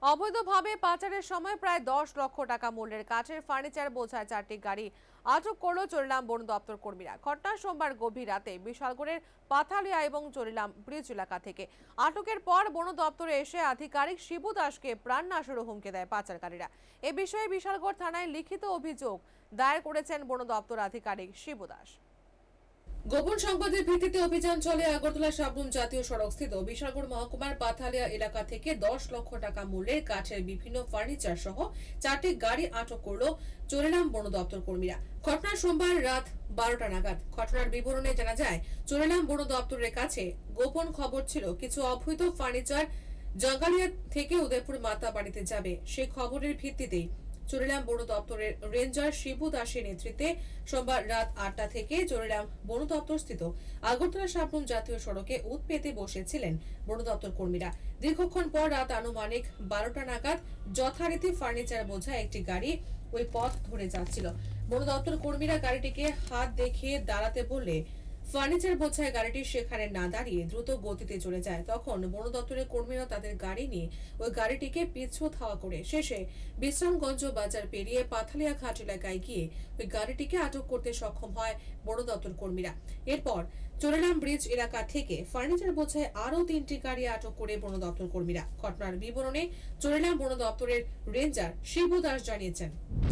অবৈধভাবে পাচারের সময় প্রায় 10 লক্ষ টাকা মূল্যের কাঠের ফার্নিচার বোঝায় 4টি গাড়ি আটক করল চরিলাম বন দপ্তর কর্মীরা। ঘটনা সোমবার গভীর রাতে বিশালগড়ের পাথালিয়া এবং চরিলাম ব্রিজ এলাকা থেকে। আটকের পর বন দপ্তরে এসে আধিকারিক শিবু দাসকে প্রাণনাশেরও হুমকি দেয় পাচারকারীরা। এ বিষয়ে বিশালগড় থানায় লিখিত অভিযোগ দায়ের করেছেন বন দপ্তর আধিকারিক শিবু দাস। গোপন সংবাদের ভিত্তিতে অভিযান চলে আগরতলা সাবরুম জাতীয় সড়ক স্থিত বিশালগড় মহকুমার পাথালিয়া এলাকা থেকে 10 লক্ষ টাকা মূল্যের কাঠের বিভিন্ন ফার্নিচার সহ 4টি গাড়ি আটক করল চরিলাম বন দপ্তর কর্মীরা। ঘটনা সোমবার রাত 12টা নাগাদ। ঘটনার বিবরণে জানা যায়, চরিলাম বন দপ্তরের কাছে গোপন খবর ছিল কিছু অবৈধ ফার্নিচার জঙ্গালিয়া থেকে উদয়পুর মাতাবাড়িতে যাবে। সেই খবরের ভিত্তিতেই চরিলাম বন দপ্তরের রেঞ্জার শিবু দাসের নেতৃত্বে সোমবার রাত 8টা থেকে চরিলাম বন দপ্তর স্থিত আগরতলা সাবরুম জাতীয় সড়কে উত পেতে বসেছিলেন বন দপ্তর কর্মীরা। দীর্ঘক্ষণ পর রাত আনুমানিক 12টা নাগাদ যথারীতি ফার্নিচার বোঝা একটি গাড়ি ওই পথ ধরে যাচ্ছিল। বন দপ্তর কর্মীরা গাড়িটিকে হাত দেখিয়ে দাঁড়াতে বললে ফার্নিচার বোঝায় গাড়িটি সেখানে না দাঁড়িয়ে দ্রুত গতিতে চলে যায়। তখন বন দপ্তরের কর্মীরা তাদের গাড়ি নিয়ে ওই গাড়িটিকে পিছু ধাওয়া করে শেষে বিশ্রামগঞ্জ বাজার পেরিয়ে পাথালিয়া ঘাট এলাকায় গিয়ে ওই গাড়িটিকে আটক করতে সক্ষম হয় বন দপ্তর কর্মীরা। এরপর চরিলাম ব্রিজ এলাকা থেকে ফার্নিচার বোঝায় আরো 3টি গাড়ি আটক করে বন দপ্তর কর্মীরা। ঘটনার বিবরণে চরিলাম বন দপ্তরের রেঞ্জার শিবু দাস জানিয়েছেন,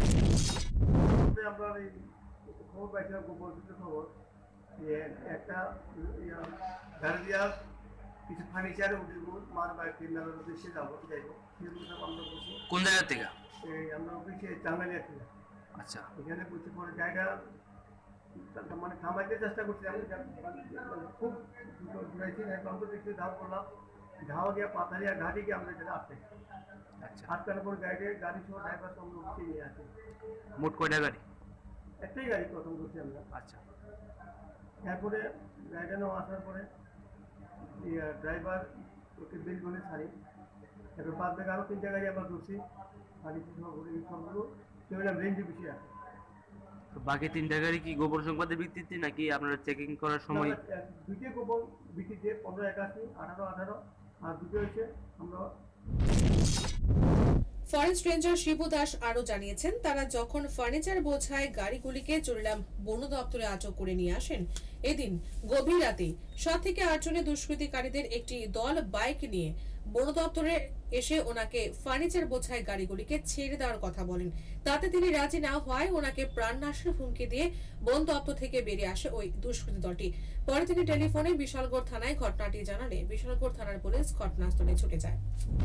একটা গাড়ি দিয়া কিছু ফার্নিচার মার বাড়িতে মেলার উদ্দেশ্যে যাবো আমরা বসি। কোন জায়গা থেকে? আমরা অফিসে জাঙ্গালিয়া থেকে। আচ্ছা, এখানে বসে পরে জায়গা মানে থামাইতে চেষ্টা করছি। আমি খুব ঘুরাইছি, আমরা একটু ধাও করলাম, ধাওয়া গিয়ে পাথালিয়া ঘাটে গিয়ে আমরা যেটা আটকে। আচ্ছা, আটকার পর গাড়ি সহ ড্রাইভার সব অফিসে নিয়ে আসে। মোট কয়টা গাড়ি? একটাই গাড়ি প্রথম করছি আমরা। আচ্ছা, এরপরে গাড়িটা নেওয়া আসার পরে ড্রাইভার ওকে বিল বলে ছাড়ি। এবার বাদ থেকে আরও 3টা গাড়ি আমরা ধরছি, সবগুলো চরিলাম রেঞ্জে বেশি আছে। তো বাকি 3টা গাড়ি কি গোপন সংবাদের ভিত্তিতে নাকি আপনারা চেকিং করার সময়? 2টে গোপন ভিত্তিতে 1581, 1818 আর 2টো হচ্ছে আমরা। ফরেস্ট রেঞ্জার শিবু দাস আরো জানিয়েছেন, তারা যখন ফার্নিচার বোঝায় গাড়িগুলিকে চরিলাম বন দপ্তরে আটক করে নিয়ে আসেন, এদিন গভীর রাতে 7 থেকে 8 জনের দুষ্কৃতিকারীদের একটি দল বাইক নিয়ে বন দপ্তরে এসে ওনাকে ফার্নিচার বোঝায় গাড়িগুলিকে ছেড়ে দেওয়ার কথা বলেন। তাতে তিনি রাজি না হওয়ায় ওনাকে প্রাণনাশের হুমকি দিয়ে বন দপ্তর থেকে বেরিয়ে আসে ওই দুষ্কৃতী দলটি। পরে তিনি টেলিফোনে বিশালগড় থানায় ঘটনাটি জানালে বিশালগড় থানার পুলিশ ঘটনাস্থলে ছুটে যায়।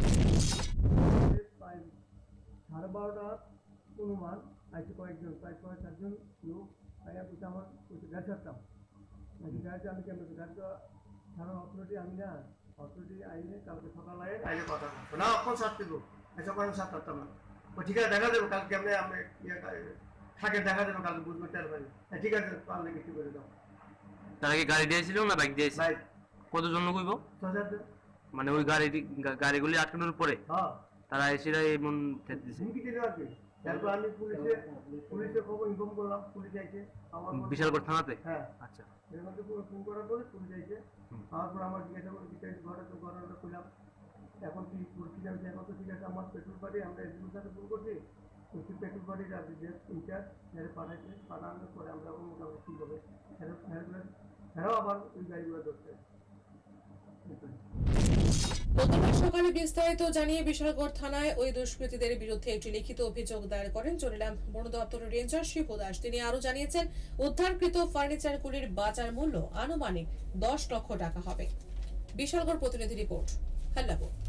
12:30 অনুমান আইসি কয়েকজন, প্রায় 6-7 জন লোক আয়া বলছে আমার গাড়ি ছাড়তাম গাড়িতে। আমি কেমন গাড়িটা ছাড়ার অথরিটি আমি না, অথরিটি আইলে কালকে সকাল আইলে কথা না এখন ছাড়তে দেবো, সকাল আমি ছাড় পারতাম না। ও ঠিক আছে, দেখা দেবো কালকে আমরা আমি থাকে দেখা দেবো কালকে বুঝবো টের পারি। ঠিক আছে, পারলে কিছু করে দাও। তারা কি গাড়ি দিয়েছিল না বাইক দিয়েছিল? বাইক। কতজন কইব? 6-7 জন। মানে ওই গাড়িগুলি আটকানোর পরে হ্যাঁ, তারা এসে এমন দিয়েছে হুমকি দিল আর কি। তারপর আমি পুলিশে খবর ইনফর্ম করলাম, পুলিশ আইছে আমার বিশালগড় থানাতে। হ্যাঁ, আচ্ছা, এর মধ্যে ফোন করার পরে পুলিশ আইছে। তারপর আমার জিজ্ঞাসা করে ঘটনাটা করলাম, এখন কি পরিস্থিতি আমি এখন তো ঠিক আছে। আমার পেট্রোল পার্টি আমরা এসডিওর সাথে ফোন করছি, পেট্রোল পার্টির ইনচার্জ পাঠাইছে। পাঠানোর পরে আমরা মোটামুটি ঠিক হবে। হ্যাঁ, আবার ওই গাড়িগুলো ধরছে। গতকাল সকালে বিস্তারিত জানিয়ে বিশালগড় থানায় ওই দুষ্কৃতীদের বিরুদ্ধে একটি লিখিত অভিযোগ দায়ের করেন চরিলাম বন দপ্তরের রেঞ্জার শিবু দাস। তিনি আরো জানিয়েছেন, উদ্ধারকৃত ফার্নিচারগুলির বাজার মূল্য আনুমানিক 10 লক্ষ টাকা হবে। বিশালগড় প্রতিনিধি রিপোর্ট, হাল্লাপুর।